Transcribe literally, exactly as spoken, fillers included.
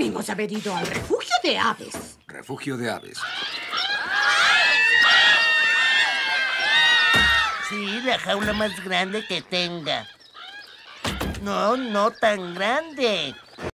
Debimos haber ido al refugio de aves. Refugio de aves. Sí, la jaula más grande que tenga. No, no tan grande.